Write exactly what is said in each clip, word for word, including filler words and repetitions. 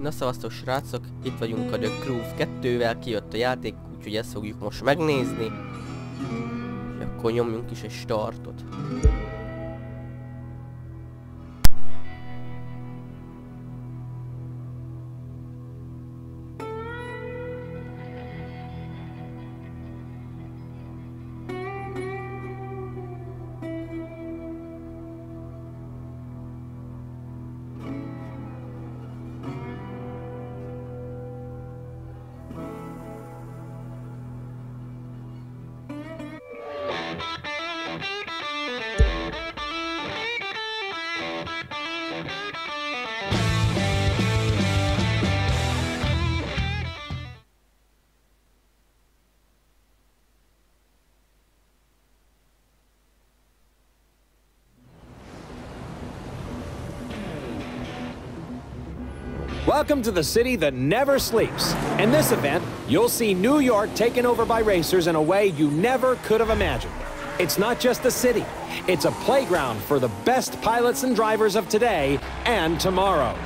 Na szavaztok srácok, itt vagyunk a The Crew kettővel, kijött a játék, úgyhogy ezt fogjuk most megnézni. És akkor nyomjunk is egy startot. Welcome to the city that never sleeps. In this event, you'll see New York taken over by racers in a way you never could have imagined. It's not just a city, it's a playground for the best pilots and drivers of today and tomorrow.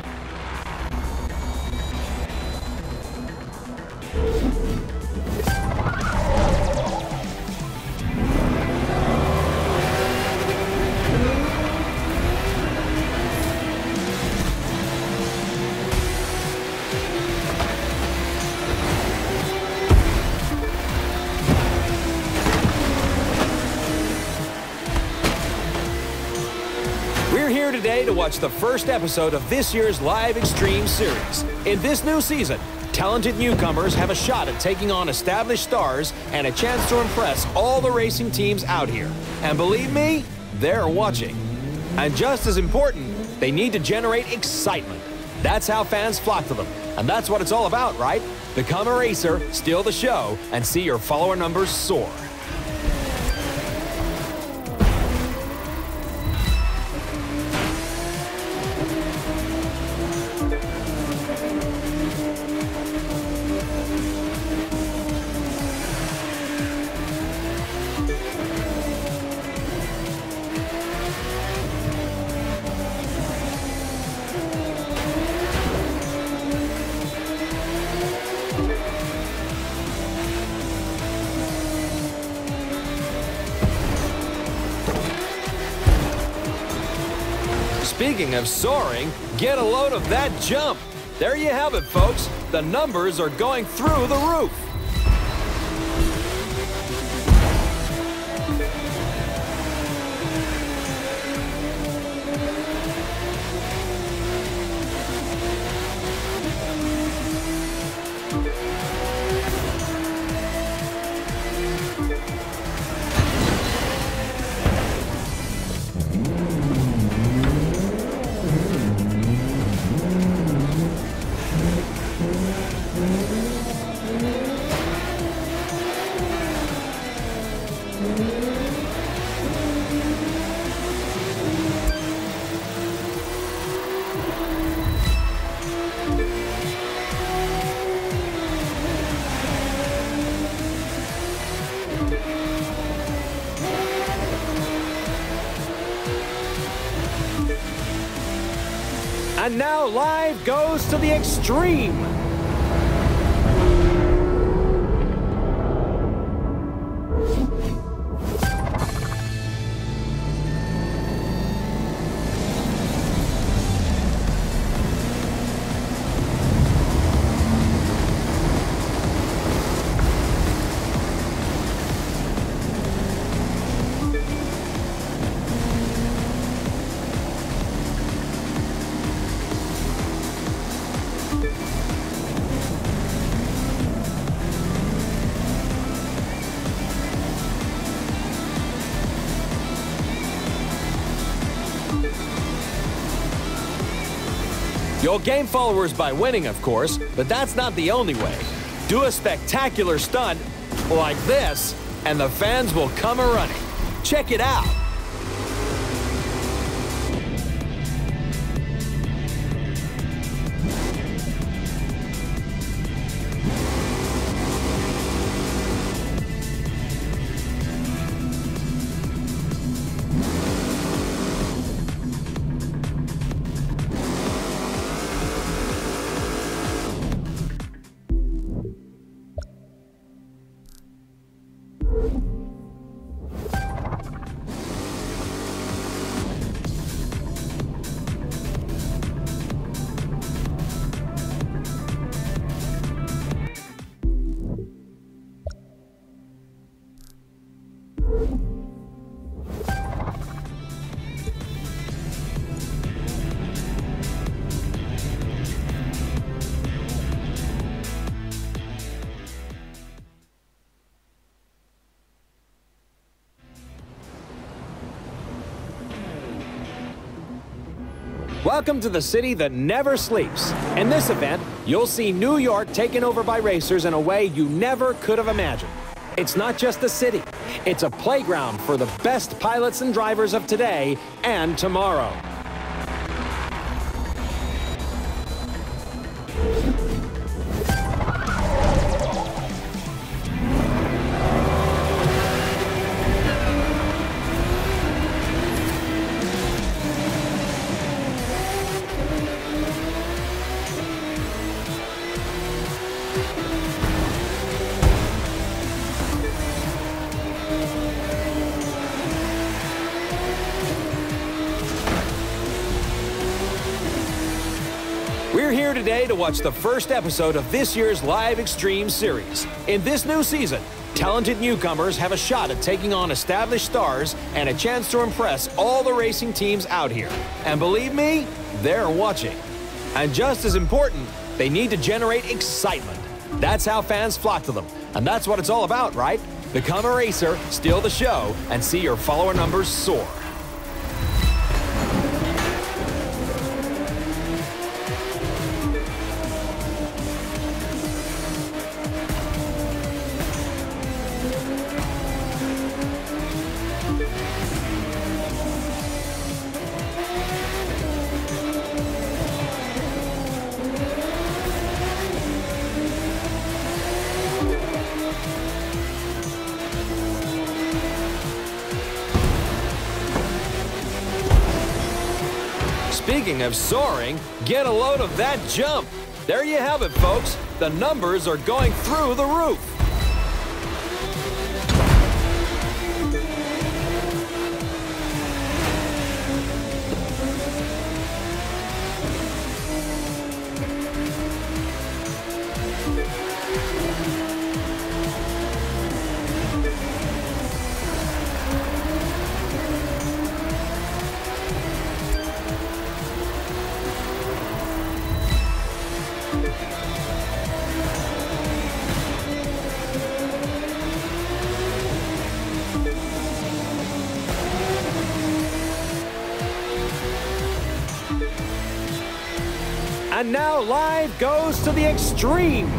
Today to watch the first episode of this year's Live Extreme series. In this new season, talented newcomers have a shot at taking on established stars and a chance to impress all the racing teams out here. And believe me, they're watching. And just as important, they need to generate excitement. That's how fans flock to them. And that's what it's all about, right? Become a racer, steal the show, and see your follower numbers soar. Speaking of soaring, get a load of that jump. There you have it, folks. The numbers are going through the roof. And now Live goes to the extreme. You'll gain followers by winning, of course, but that's not the only way. Do a spectacular stunt like this, and the fans will come a-running. Check it out. Welcome to the city that never sleeps. In this event, you'll see New York taken over by racers in a way you never could have imagined. It's not just a city, it's a playground for the best pilots and drivers of today and tomorrow. We're here today to watch the first episode of this year's Live Extreme Series. In this new season, talented newcomers have a shot at taking on established stars and a chance to impress all the racing teams out here. And believe me, they're watching. And just as important, they need to generate excitement. That's how fans flock to them. And that's what it's all about, right? Become a racer, steal the show, and see your follower numbers soar. Speaking of soaring, get a load of that jump. There you have it, folks. The numbers are going through the roof. And now Live goes to the extreme.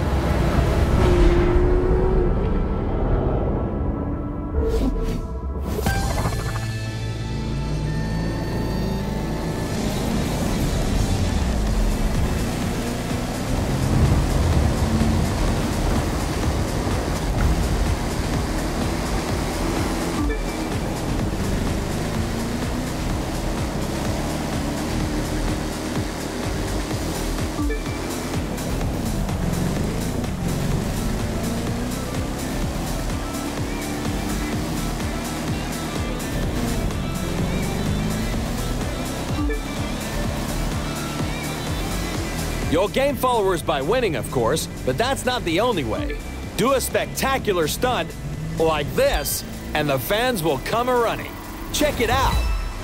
You'll gain followers by winning, of course, but that's not the only way. Do a spectacular stunt like this, and the fans will come a-running. Check it out.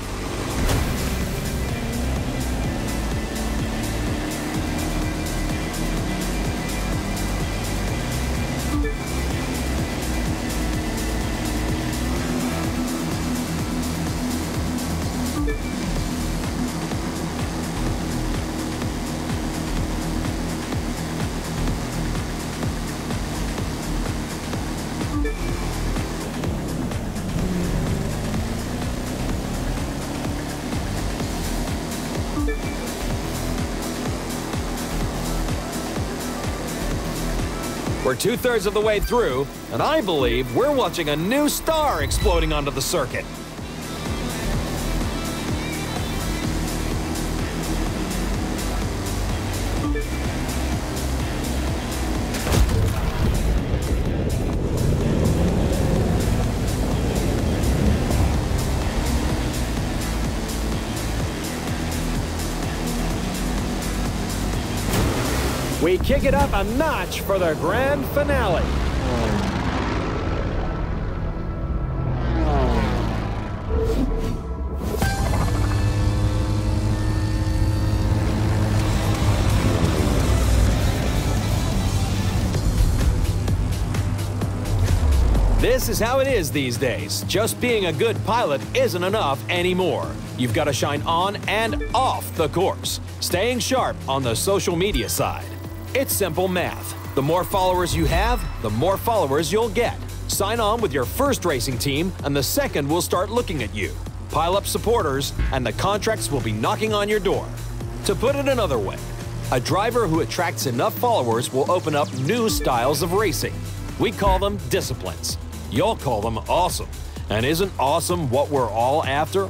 We're two-thirds of the way through, and I believe we're watching a new star exploding onto the circuit. We kick it up a notch for the grand finale. This is how it is these days. Just being a good pilot isn't enough anymore. You've got to shine on and off the course, staying sharp on the social media side. It's simple math. The more followers you have, the more followers you'll get. Sign on with your first racing team, and the second will start looking at you. Pile up supporters, and the contracts will be knocking on your door. To put it another way, a driver who attracts enough followers will open up new styles of racing. We call them disciplines. You'll call them awesome. And isn't awesome what we're all after?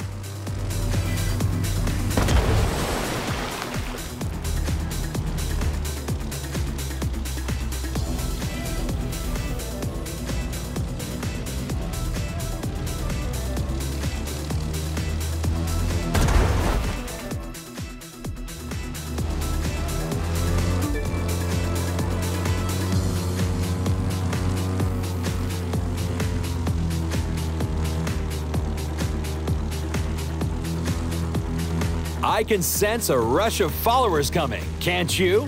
I can sense a rush of followers coming, can't you?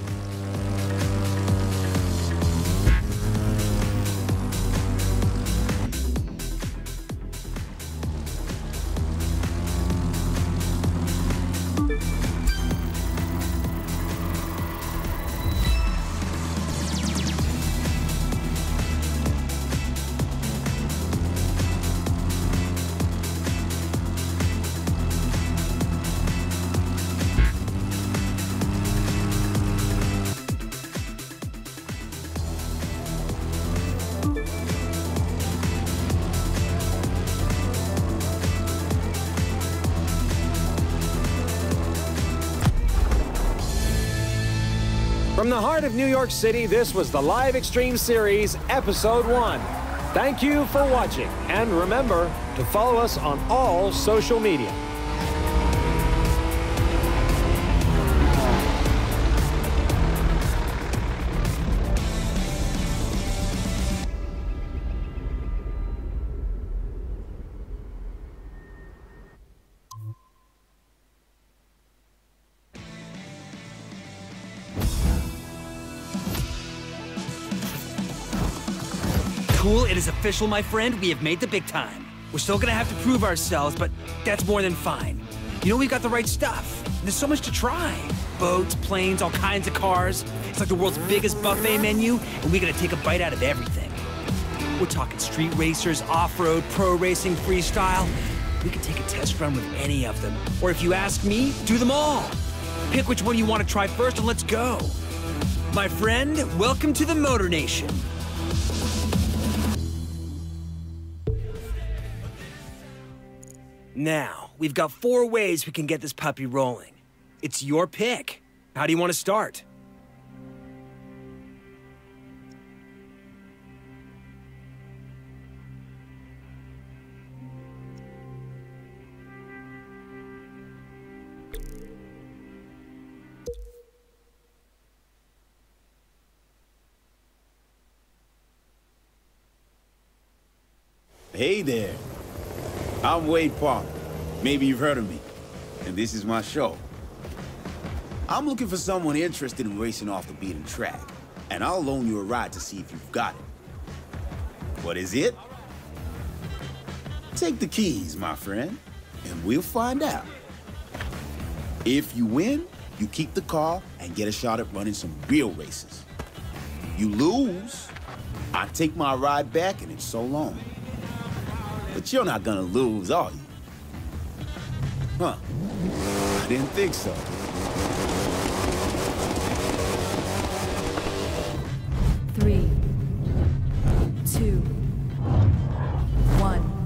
From the heart of New York City, this was the Live Extreme Series, Episode one. Thank you for watching, and remember to follow us on all social media. Cool, it is official, my friend. We have made the big time. We're still gonna have to prove ourselves, but that's more than fine. You know, we've got the right stuff. There's so much to try. Boats, planes, all kinds of cars. It's like the world's biggest buffet menu, and we gotta take a bite out of everything. We're talking street racers, off-road, pro racing, freestyle. We could take a test run with any of them. Or if you ask me, do them all. Pick which one you want to try first and let's go. My friend, welcome to the Motor Nation. Now, we've got four ways we can get this puppy rolling. It's your pick. How do you want to start? Hey there. I'm Wade Parker. Maybe you've heard of me. And this is my show. I'm looking for someone interested in racing off the beaten track. And I'll loan you a ride to see if you've got it. What is it? Take the keys, my friend, and we'll find out. If you win, you keep the car and get a shot at running some real races. You lose, I take my ride back and it's so long. But you're not gonna lose, are you? Huh. I didn't think so. Three, two, one.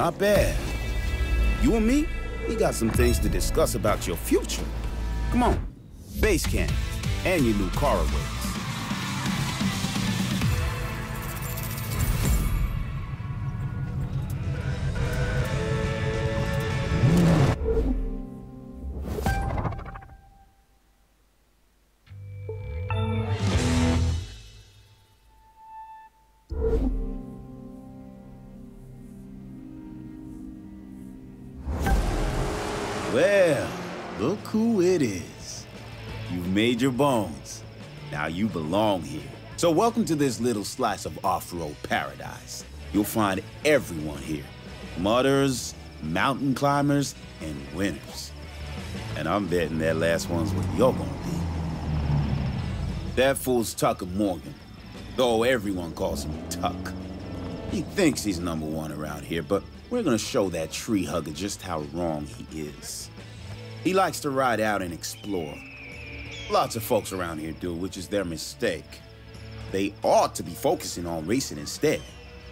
Not bad. You and me, we got some things to discuss about your future. Come on, base camp, and your new car awaits. Well, look who it is. You've made your bones. Now you belong here. So welcome to this little slice of off-road paradise. You'll find everyone here. Mudders, mountain climbers, and winners. And I'm betting that last one's what you're gonna be. That fool's Tucker Morgan, though everyone calls him Tuck. He thinks he's number one around here, but we're gonna show that tree hugger just how wrong he is. He likes to ride out and explore. Lots of folks around here do, which is their mistake. They ought to be focusing on racing instead.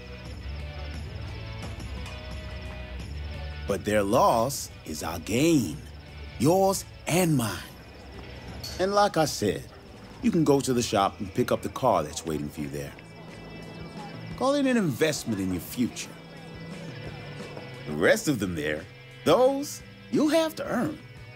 But their loss is our gain. Yours and mine. And like I said, you can go to the shop and pick up the car that's waiting for you there. Call it an investment in your future. The rest of them there, those you'll have to earn.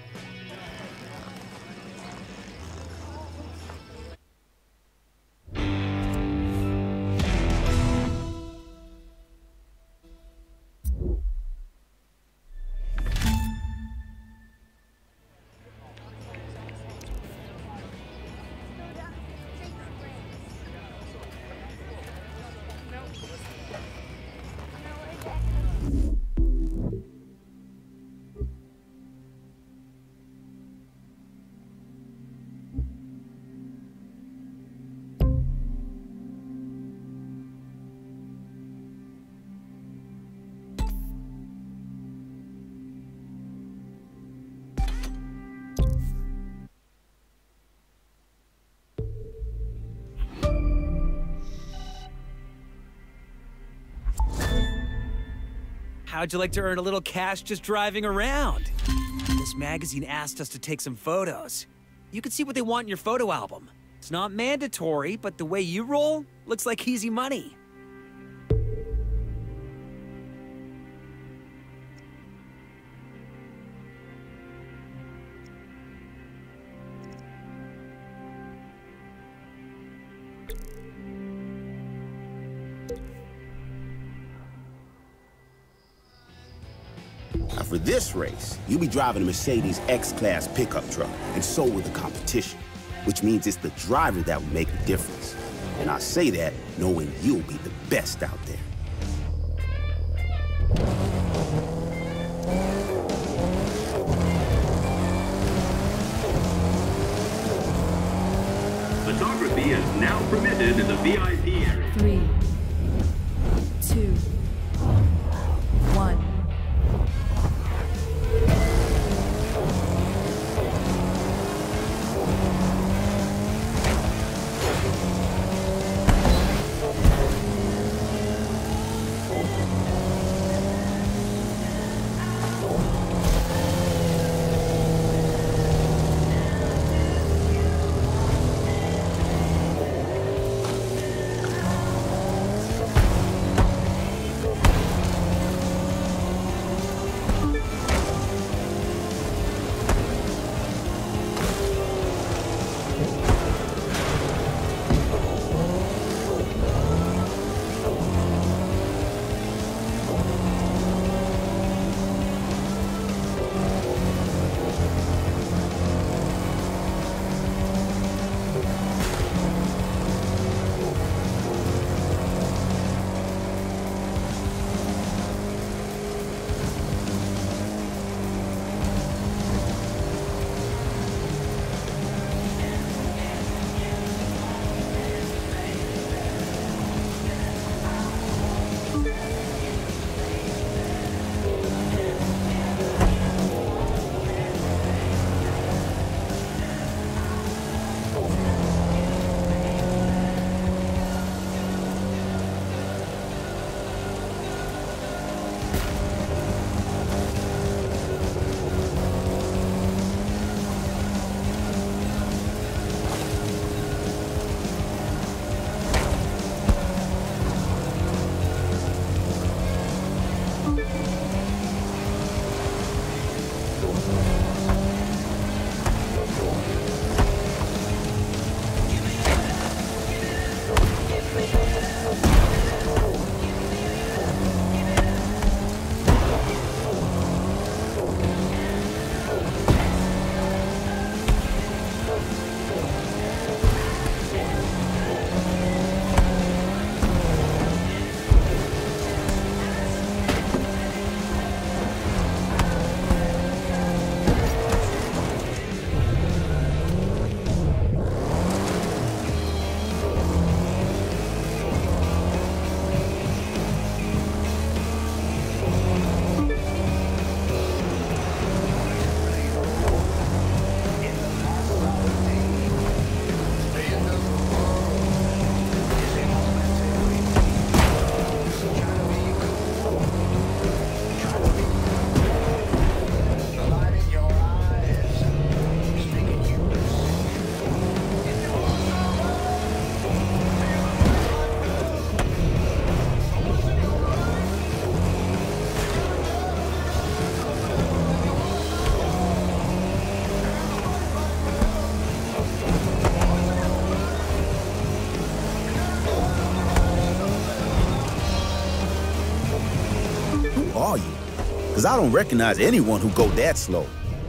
How'd you like to earn a little cash just driving around? This magazine asked us to take some photos. You can see what they want in your photo album. It's not mandatory, but the way you roll looks like easy money. Now for this race, you'll be driving a Mercedes X-Class pickup truck, and so will the competition, which means it's the driver that will make the difference. And I say that knowing you'll be the best out there. Photography is now permitted in the V I P area. Three, two, one. because I don't recognize anyone who go that slow.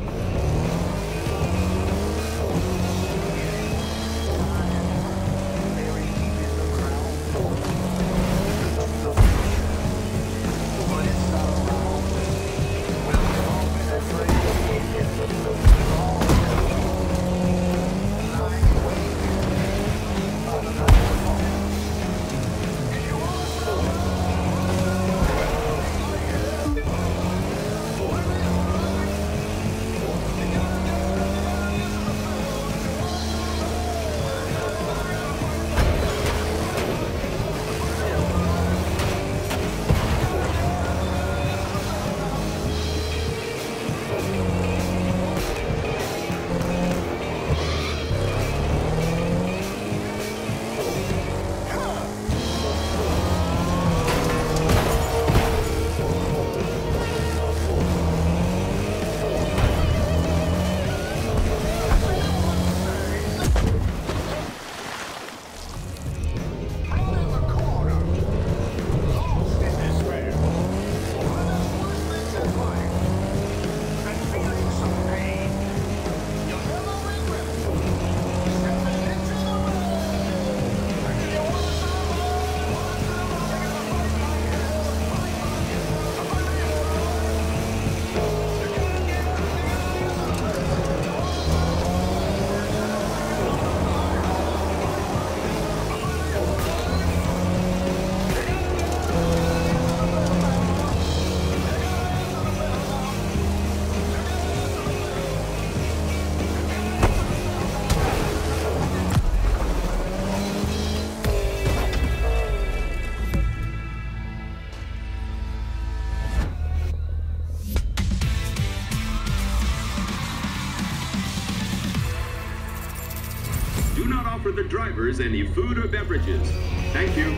Do not offer the drivers any food or beverages. Thank you.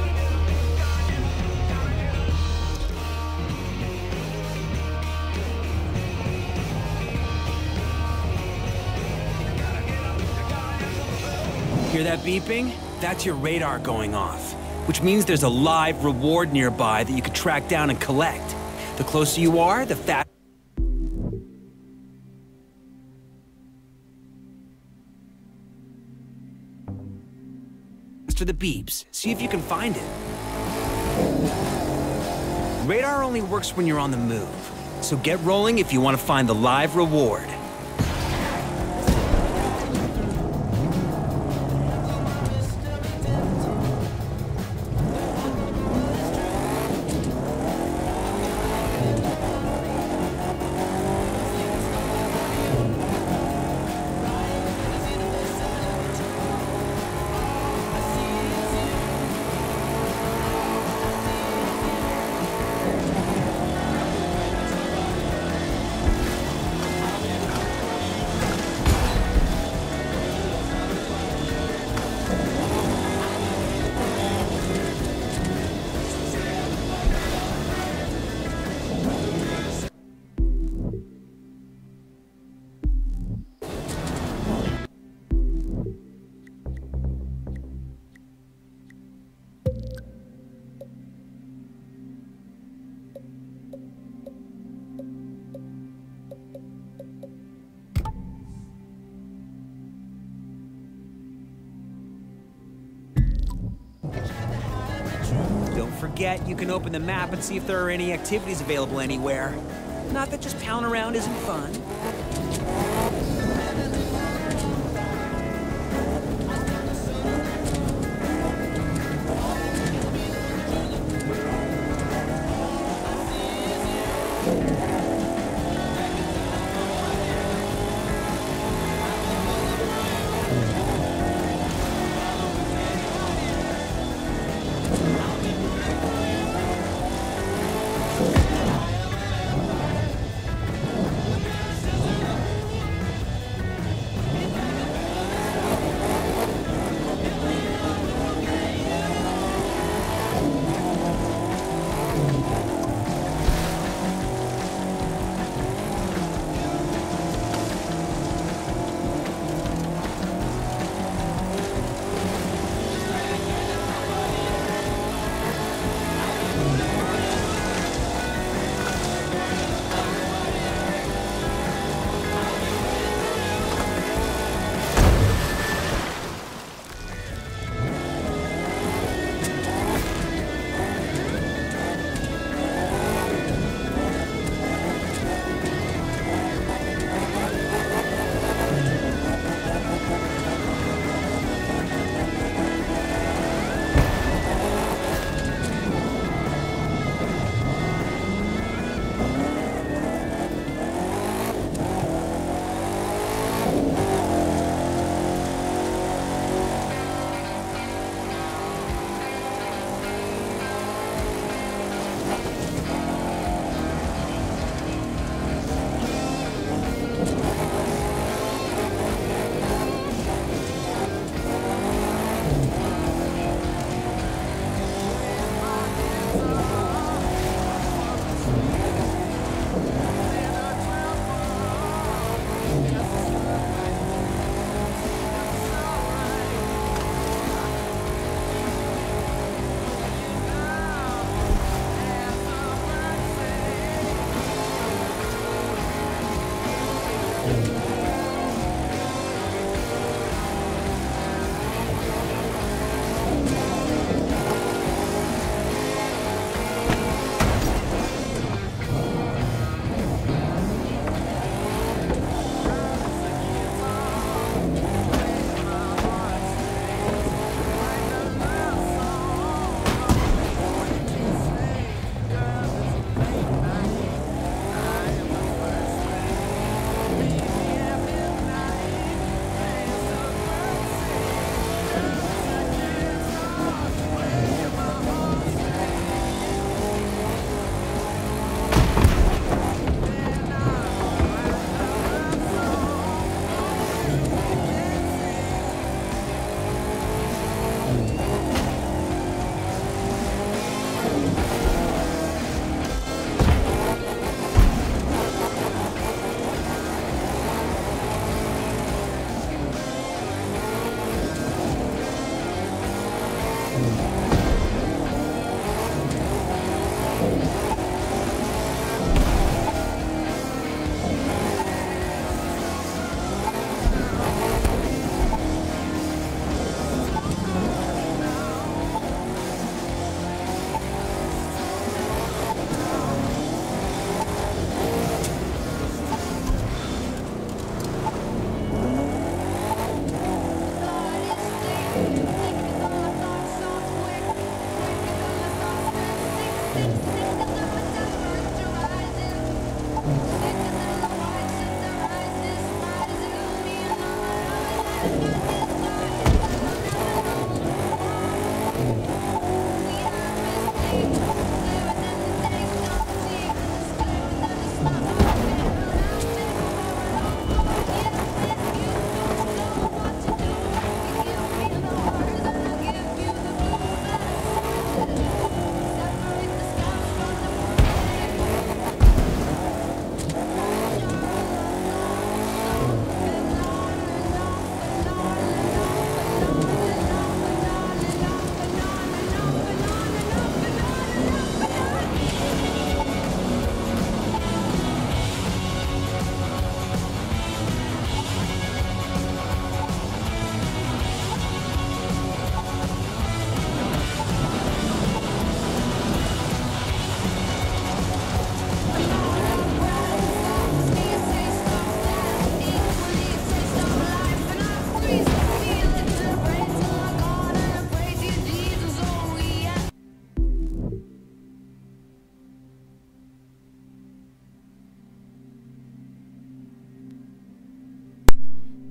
Hear that beeping? That's your radar going off, which means there's a live reward nearby that you can track down and collect. The closer you are, the faster. To the beeps. See if you can find it. Radar only works when you're on the move, so get rolling if you want to find the live reward. Don't forget, you can open the map and see if there are any activities available anywhere. Not that just pounding around isn't fun.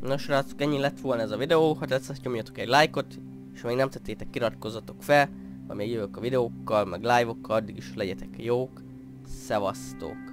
Na srácok, ennyi lett volna ez a videó, ha tetszett, nyomjatok egy lájkot, és ha még nem tettétek, iratkozzatok fel, ha még jövök a videókkal, meg live-okkal, addig is legyetek jók. Szevasztok!